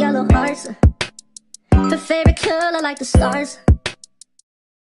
yellow hearts. Her favorite color like the stars.